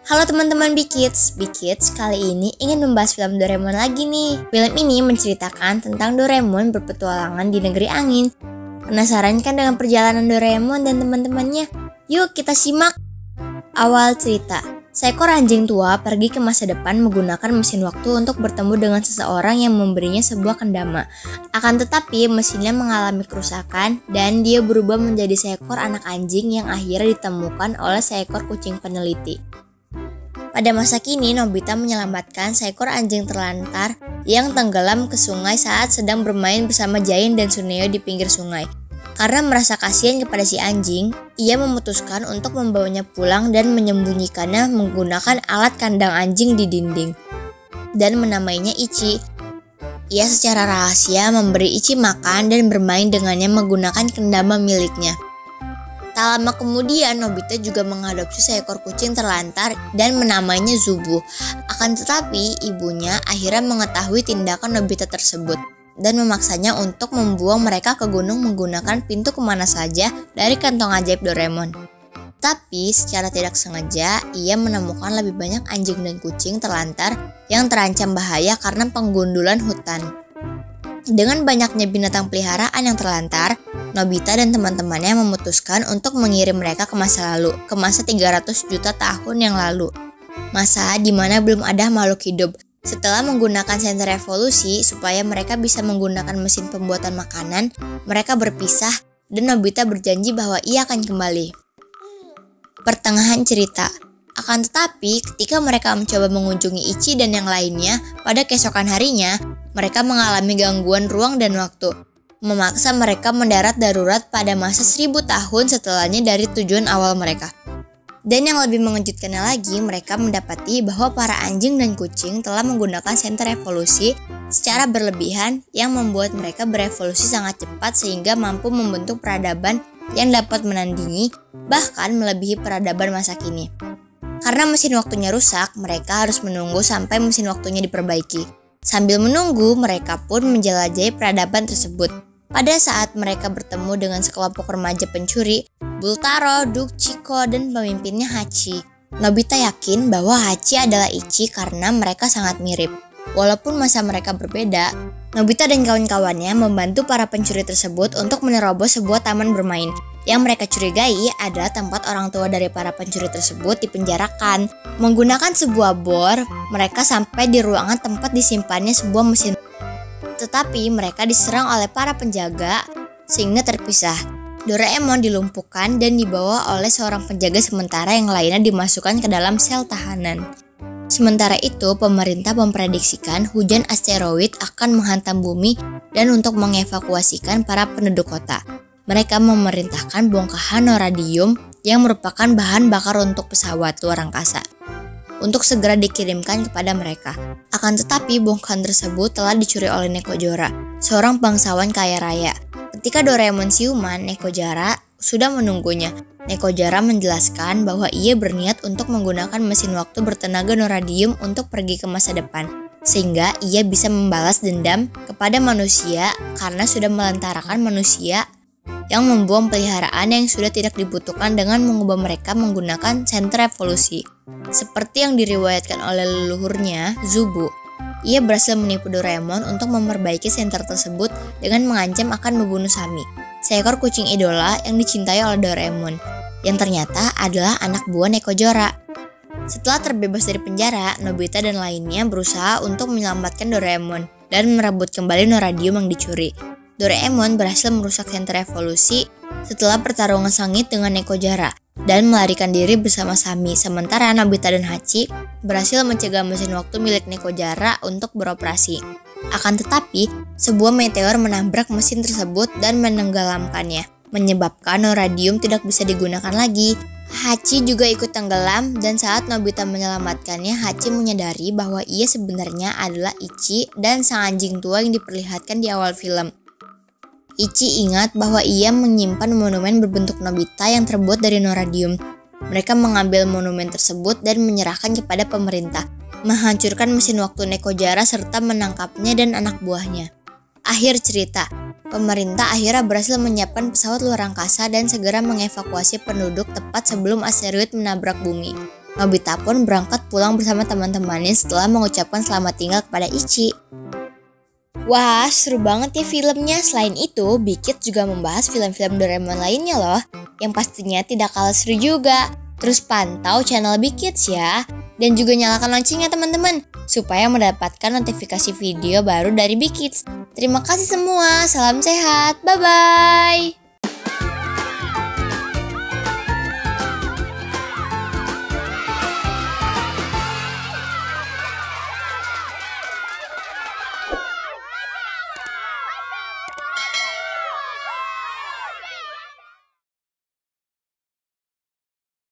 Halo teman-teman Bkids kali ini ingin membahas film Doraemon lagi nih. Film ini menceritakan tentang Doraemon berpetualangan di negeri angin. Penasaran kan dengan perjalanan Doraemon dan teman-temannya? Yuk kita simak. Awal cerita, seekor anjing tua pergi ke masa depan menggunakan mesin waktu untuk bertemu dengan seseorang yang memberinya sebuah kendama. Akan tetapi mesinnya mengalami kerusakan dan dia berubah menjadi seekor anak anjing yang akhirnya ditemukan oleh seekor kucing peneliti. Pada masa kini, Nobita menyelamatkan seekor anjing terlantar yang tenggelam ke sungai saat sedang bermain bersama Jain dan Suneo di pinggir sungai. Karena merasa kasihan kepada si anjing, ia memutuskan untuk membawanya pulang dan menyembunyikannya menggunakan alat kandang anjing di dinding dan menamainya Ichi. Ia secara rahasia memberi Ichi makan dan bermain dengannya menggunakan kendama miliknya. Tak lama kemudian, Nobita juga mengadopsi seekor kucing terlantar dan menamainya Zubu. Akan tetapi, ibunya akhirnya mengetahui tindakan Nobita tersebut dan memaksanya untuk membuang mereka ke gunung menggunakan pintu kemana saja dari kantong ajaib Doraemon. Tapi secara tidak sengaja, ia menemukan lebih banyak anjing dan kucing terlantar yang terancam bahaya karena penggundulan hutan. Dengan banyaknya binatang peliharaan yang terlantar, Nobita dan teman-temannya memutuskan untuk mengirim mereka ke masa lalu, ke masa 300 juta tahun yang lalu. Masa di mana belum ada makhluk hidup. Setelah menggunakan senter evolusi supaya mereka bisa menggunakan mesin pembuatan makanan, mereka berpisah dan Nobita berjanji bahwa ia akan kembali. Pertengahan cerita. Akan tetapi, ketika mereka mencoba mengunjungi Ichi dan yang lainnya, pada keesokan harinya, mereka mengalami gangguan ruang dan waktu, memaksa mereka mendarat darurat pada masa 1000 tahun setelahnya dari tujuan awal mereka. Dan yang lebih mengejutkannya lagi, mereka mendapati bahwa para anjing dan kucing telah menggunakan senter evolusi secara berlebihan yang membuat mereka berevolusi sangat cepat sehingga mampu membentuk peradaban yang dapat menandingi, bahkan melebihi peradaban masa kini. Karena mesin waktunya rusak, mereka harus menunggu sampai mesin waktunya diperbaiki. Sambil menunggu, mereka pun menjelajahi peradaban tersebut. Pada saat mereka bertemu dengan sekelompok remaja pencuri, Bultaro, Duke, Chico, dan pemimpinnya Hachi. Nobita yakin bahwa Hachi adalah Ichi karena mereka sangat mirip. Walaupun masa mereka berbeda, Nobita dan kawan-kawannya membantu para pencuri tersebut untuk menerobos sebuah taman bermain. Yang mereka curigai adalah tempat orang tua dari para pencuri tersebut dipenjarakan. Menggunakan sebuah bor, mereka sampai di ruangan tempat disimpannya sebuah mesin. Tetapi mereka diserang oleh para penjaga sehingga terpisah. Doraemon dilumpuhkan dan dibawa oleh seorang penjaga sementara yang lainnya dimasukkan ke dalam sel tahanan. Sementara itu, pemerintah memprediksikan hujan asteroid akan menghantam bumi dan untuk mengevakuasikan para penduduk kota. Mereka memerintahkan bongkahan noradium yang merupakan bahan bakar untuk pesawat luar angkasa untuk segera dikirimkan kepada mereka. Akan tetapi bongkahan tersebut telah dicuri oleh Nekojora, seorang bangsawan kaya raya. Ketika Doraemon siuman, Nekojara sudah menunggunya. Nekojara menjelaskan bahwa ia berniat untuk menggunakan mesin waktu bertenaga noradium untuk pergi ke masa depan, sehingga ia bisa membalas dendam kepada manusia karena sudah melantarakan manusia yang membuang peliharaan yang sudah tidak dibutuhkan dengan mengubah mereka menggunakan senter evolusi. Seperti yang diriwayatkan oleh leluhurnya, Zubu, ia berhasil menipu Doraemon untuk memperbaiki senter tersebut dengan mengancam akan membunuh Sami, seekor kucing idola yang dicintai oleh Doraemon, yang ternyata adalah anak buah Nekojora. Setelah terbebas dari penjara, Nobita dan lainnya berusaha untuk menyelamatkan Doraemon dan merebut kembali noradium yang dicuri. Doraemon berhasil merusak senter evolusi setelah pertarungan sengit dengan Nekojara dan melarikan diri bersama Sami, sementara Nobita dan Hachi berhasil mencegah mesin waktu milik Nekojara untuk beroperasi. Akan tetapi, sebuah meteor menabrak mesin tersebut dan menenggelamkannya, menyebabkan noradium tidak bisa digunakan lagi. Hachi juga ikut tenggelam dan saat Nobita menyelamatkannya, Hachi menyadari bahwa ia sebenarnya adalah Ichi dan sang anjing tua yang diperlihatkan di awal film. Ichi ingat bahwa ia menyimpan monumen berbentuk Nobita yang terbuat dari noradium. Mereka mengambil monumen tersebut dan menyerahkan kepada pemerintah, menghancurkan mesin waktu Nekojara serta menangkapnya dan anak buahnya. Akhir cerita, pemerintah akhirnya berhasil menyiapkan pesawat luar angkasa dan segera mengevakuasi penduduk tepat sebelum asteroid menabrak bumi. Nobita pun berangkat pulang bersama teman-temannya setelah mengucapkan selamat tinggal kepada Ichi. Wah, seru banget ya filmnya. Selain itu, Big Kids juga membahas film-film Doraemon lainnya loh, yang pastinya tidak kalah seru juga. Terus pantau channel Big Kids ya, dan juga nyalakan loncengnya teman-teman, supaya mendapatkan notifikasi video baru dari Big Kids. Terima kasih semua, salam sehat, bye-bye!